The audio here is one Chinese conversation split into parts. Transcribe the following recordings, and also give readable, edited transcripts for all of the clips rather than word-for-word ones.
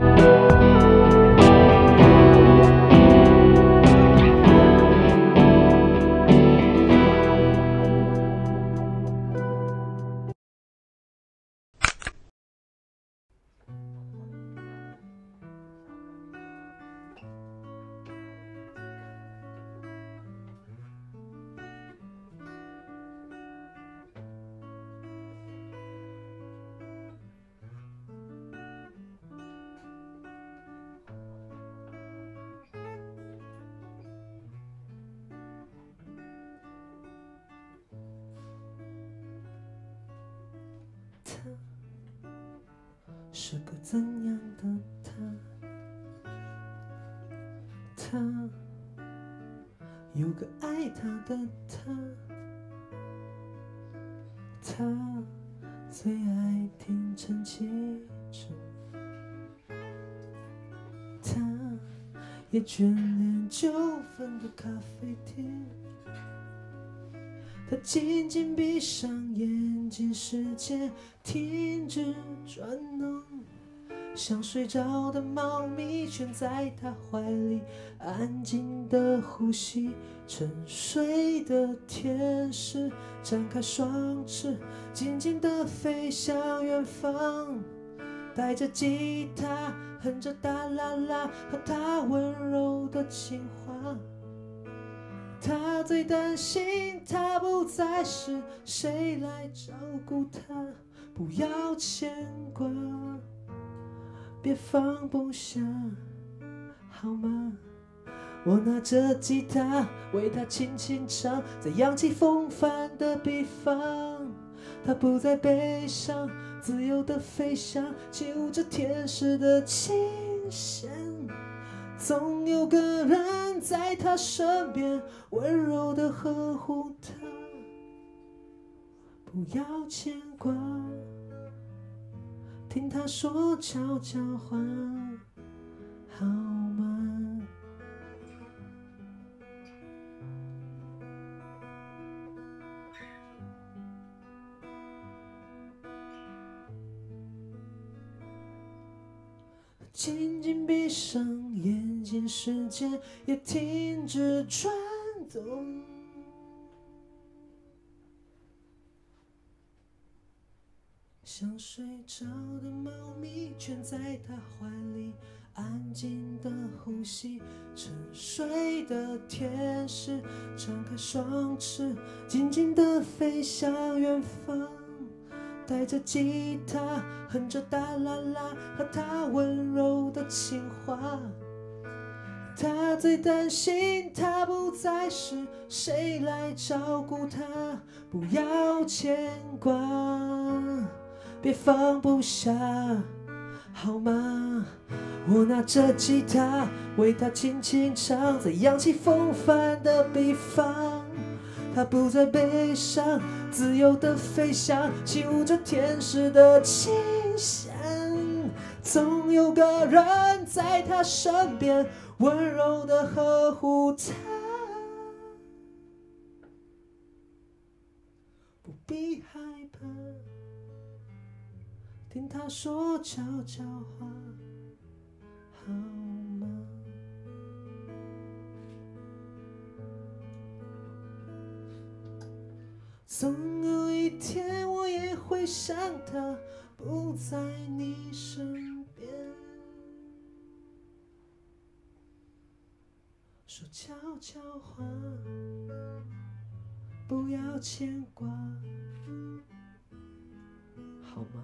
他是个怎样的他？他有个爱他的他最爱听陈绮贞，他也眷恋9分的咖啡厅。他紧紧闭上眼睛，世界停止转动，像睡着的猫咪蜷在他怀里，安静的呼吸。沉睡的天使展开双翅，静静地飞向远方，带着吉他，哼着哒啦啦，和他温柔的情话。他最担心他不在时，谁来照顾他？不要牵挂，别放不下，好吗？我拿着吉他为他轻轻唱，在扬起风帆的地方。他不再悲伤，自由的飞翔，起舞着天使的琴弦。总有个人在他身边，温柔地呵护他。不要牵挂，听他说悄悄话，好吗？紧紧闭上眼睛，时间也停止转动，像睡着的猫咪蜷在他怀里，安静的呼吸。沉睡的天使张开双翅，静静地飞向远方，带着吉他，哼着哒啦啦，和他温柔的情话。他最担心他不在时，谁来照顾他？不要牵挂，别放不下，好吗？我拿着吉他为他轻轻唱，在扬起风帆的地方。他不再悲伤，自由的飞翔，起舞着天使的琴弦。总有个人在他身边，温柔的呵护他。不必害怕，听他说悄悄话，好吗？总有一天我也会想他，不在你身边，说悄悄话，不要牵挂，好吗？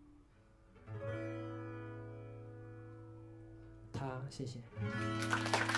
谢谢。